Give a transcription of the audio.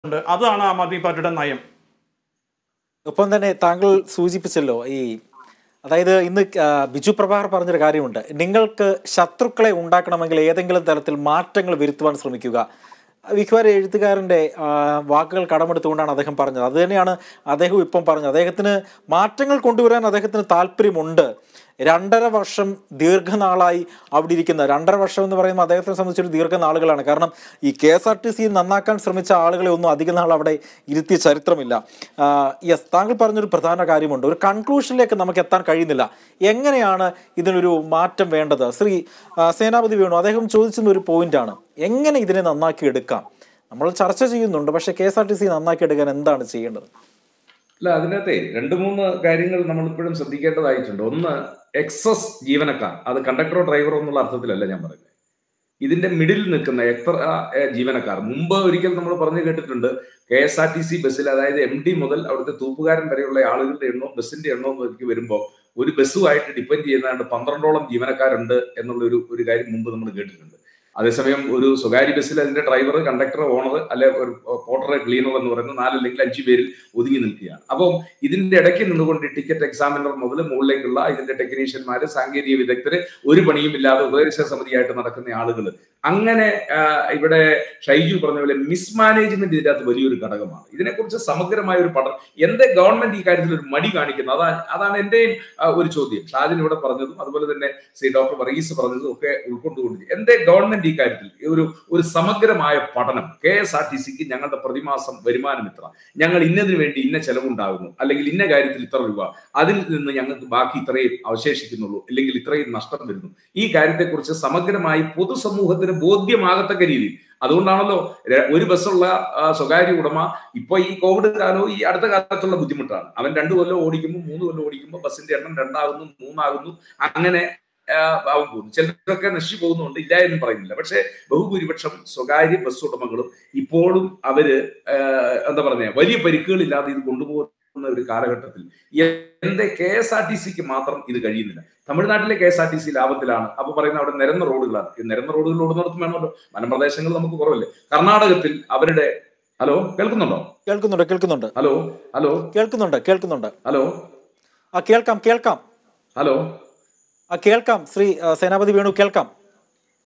അതാണ് ആം ആദ്മി പാർട്ടിയുടെ നയം. ഒപ്പം തന്നെ താങ്കൾ സൂചിപ്പിച്ചല്ലോ അതായത് ഇന്ന് ബിജു പ്രഭാകർ പറഞ്ഞൊരു കാര്യമുണ്ട്, നിങ്ങൾക്ക് ശത്രുക്കളെ ഉണ്ടാക്കണമെങ്കിൽ ഏതെങ്കിലും തരത്തിൽ മാറ്റങ്ങൾ വരുത്തുവാൻ ശ്രമിക്കുക. വിഖ്വാര എഴുത്തുകാരൻ്റെ വാക്കുകൾ കടമെടുത്തുകൊണ്ടാണ് അദ്ദേഹം പറഞ്ഞത്. അത് തന്നെയാണ് അദ്ദേഹം ഇപ്പം പറഞ്ഞത്. അദ്ദേഹത്തിന് മാറ്റങ്ങൾ കൊണ്ടുവരാൻ അദ്ദേഹത്തിന് താല്പര്യമുണ്ട്. 2.5 വർഷം ദീർഘനാളായി അവിടെ ഇരിക്കുന്ന 2.5 വർഷം എന്ന് പറയുമ്പോൾ അദ്ദേഹത്തെ സംബന്ധിച്ചൊരു ദീർഘനാളുകളാണ്. കാരണം ഈ KSRTC നന്നാക്കാൻ ശ്രമിച്ച ആളുകളെ ഒന്നും അധിക നാൾ അവിടെ ഇരുത്തിയ ചരിത്രമില്ല. യെസ്, താങ്കൾ പറഞ്ഞൊരു പ്രധാന കാര്യമുണ്ട്, ഒരു കൺക്ലൂഷനിലേക്ക് നമുക്ക് എത്താൻ കഴിയുന്നില്ല. എങ്ങനെയാണ് ഇതിനൊരു മാറ്റം വേണ്ടത്? ശ്രീ സേനാപതി വേണു, അദ്ദേഹം ചോദിച്ചിരുന്ന ഒരു പോയിന്റാണ്, എങ്ങനെ ഇതിനെ നന്നാക്കി എടുക്കാം? നമ്മൾ ചർച്ച ചെയ്യുന്നുണ്ട്, പക്ഷേ KSRTC നന്നാക്കി എടുക്കാൻ എന്താണ് ചെയ്യേണ്ടത്? അല്ല, അതിനകത്തെ 2-3 കാര്യങ്ങൾ നമ്മളിപ്പോഴും ശ്രദ്ധിക്കേണ്ടതായിട്ടുണ്ട്. ഒന്ന്, എക്സസ് ജീവനക്കാർ, അത് കണ്ടക്ടറോ ഡ്രൈവറോ എന്നുള്ള അർത്ഥത്തിലല്ല ഞാൻ പറയുന്നത്. ഇതിന്റെ മിഡിൽ നിൽക്കുന്ന എത്ര ജീവനക്കാർ. മുമ്പ് ഒരിക്കൽ നമ്മൾ പറഞ്ഞു കേട്ടിട്ടുണ്ട്, KSRTC ബസ്സിൽ, അതായത് MD മുതൽ അവിടുത്തെ തൂപ്പുകാരൻ വരെയുള്ള ആളുകളുടെ എണ്ണവും ബസ്സിന്റെ എണ്ണവും നോക്കി വരുമ്പോൾ ഒരു ബസ്സുമായിട്ട് ഡിപ്പെൻഡ് ചെയ്യുന്നതാണ്ട് 12ഓളം ജീവനക്കാരുണ്ട് എന്നുള്ള ഒരു കാര്യം മുമ്പ് നമ്മൾ കേട്ടിട്ടുണ്ട്. അതേസമയം ഒരു സ്വകാര്യ ബസ്സിൽ അതിന്റെ ഡ്രൈവർ, കണ്ടക്ടർ, ഓണർ, അല്ലെ ഒരു പോർട്ടർ, ക്ലീനർ എന്ന് പറയുന്ന 4 അല്ലെങ്കിൽ 5 പേരിൽ ഒതുങ്ങി നിൽക്കുകയാണ്. അപ്പം ഇതിന്റെ ഇടയ്ക്ക് നിന്നുകൊണ്ട് ടിക്കറ്റ് എക്സാമിനർ മുതൽ മുകളിലേക്കുള്ള ഇതിന്റെ ടെക്നീഷ്യന്മാര്, സാങ്കേതിക വിദഗ്ധര്, ഒരു പണിയും ഇല്ലാതെ ഉപദേശക സമിതിയായിട്ട് നടക്കുന്ന ആളുകൾ, അങ്ങനെ ഇവിടെ ഷൈജു പറഞ്ഞ പോലെ മിസ്മാനേജ്മെന്റ് ഇതിനകത്ത് വലിയൊരു ഘടകമാണ്. ഇതിനെക്കുറിച്ച് സമഗ്രമായ ഒരു പഠനം, എന്റെ ഗവൺമെന്റ് ഈ കാര്യത്തിൽ ഒരു മടി കാണിക്കുന്നത്, അതാണ് എന്റെയും ഒരു ചോദ്യം. ഷാജിൻ ഇവിടെ പറഞ്ഞതും അതുപോലെ തന്നെ ശ്രീ ഡോക്ടർ വർഗീസ് പറഞ്ഞതും ഒക്കെ ഉൾക്കൊണ്ടുകൊണ്ട് എന്റെ ഗവൺമെന്റ് ഈ കാര്യത്തിൽ ഒരു സമഗ്രമായ പഠനം, KSRTCക്ക് ഞങ്ങളുടെ പ്രതിമാസം വരുമാനം ഇത്ര, ഞങ്ങൾ ഇന്നതിന് വേണ്ടി ഇന്ന ചെലവുണ്ടാകുന്നു, അല്ലെങ്കിൽ ഇന്ന കാര്യത്തിൽ ഇത്ര രൂപ, അതിൽ നിന്ന് ഞങ്ങൾക്ക് ബാക്കി ഇത്രയും അവശേഷിക്കുന്നുള്ളൂ, അല്ലെങ്കിൽ ഇത്രയും നഷ്ടം വരുന്നു, ഈ കാര്യത്തെക്കുറിച്ച് സമഗ്രമായി പൊതുസമൂഹത്തിന് ബോധ്യമാകത്തക്ക രീതിയിൽ. അതുകൊണ്ടാണല്ലോ ഒരു ബസ്സുള്ള സ്വകാര്യ ഉടമ ഇപ്പൊ ഈ കോവിഡ് കാലവും ഈ അടുത്ത കാലത്തുള്ള ബുദ്ധിമുട്ടാണ്. അവൻ 2 കൊല്ലം ഓടിക്കുമ്പോൾ 3 കൊല്ലം ഓടിക്കുമ്പോൾ ബസ്സിന്റെ എണ്ണം 2 ആകുന്നു, 3 ആകുന്നു, അങ്ങനെ ആവും പോകുന്നു. ചിലരൊക്കെ നശിച്ചു പോകുന്നുണ്ട്, ഇല്ല എന്നും പറയുന്നില്ല. പക്ഷെ ബഹുഭൂരിപക്ഷം സ്വകാര്യ ബസ് ഉടമകളും ഇപ്പോഴും അവര് എന്താ പറഞ്ഞ വലിയ പരിക്കുകളില്ലാതെ ഇത് കൊണ്ടുപോകുന്ന ഒരു കാലഘട്ടത്തിൽ എന്റെ KSRTCക്ക് മാത്രം ഇത് കഴിയുന്നില്ല. തമിഴ്നാട്ടിലെ KSRTC ലാഭത്തിലാണ്. അപ്പൊ പറയുന്ന അവിടെ നിരന്ന റോഡുകളാണ്. ഈ നിരന്ന റോഡുകൾ ഓടുന്നിടത്തും വേണമല്ലോ, വനപ്രദേശങ്ങൾ നമുക്ക് കുറവല്ലേ. കർണാടകത്തിൽ അവരുടെ ഹലോ കേൾക്കുന്നുണ്ടോ? കേൾക്കുന്നുണ്ട്. ഹലോ ഹലോ കേൾക്കുന്നുണ്ട്. ഹലോ കേൾക്കാം. ഹലോ കേൾക്കാം. ശ്രീ സേനാപതി വേണു, കേൾക്കാം.